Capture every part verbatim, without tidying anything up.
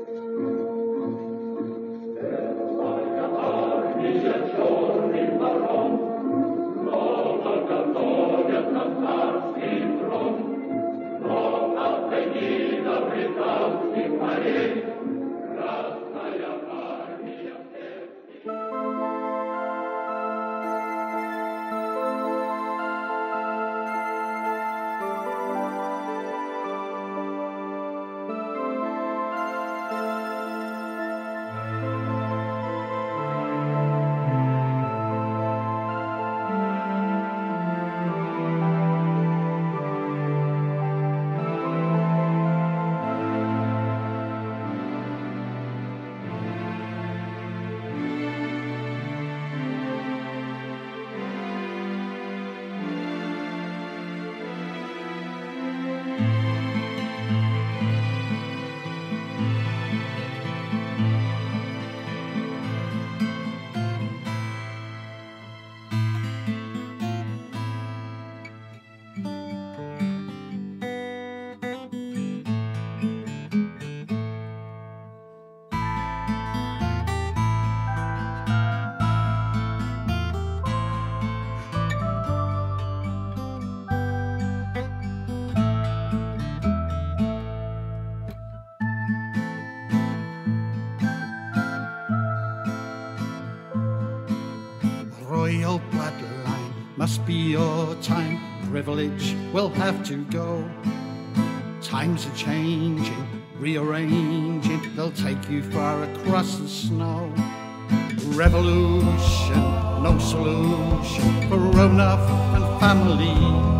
Royal bloodline must be your time. Privilege will have to go. Times are changing, rearranging. They'll take you far across the snow. Revolution, no solution for Romanov and family.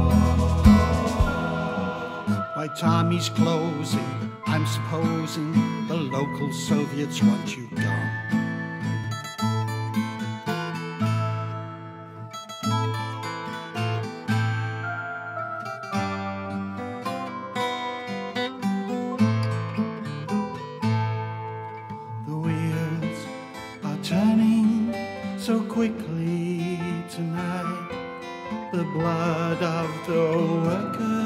White Army's closing. I'm supposing the local Soviets want you gone. Turning so quickly tonight, the blood of the workers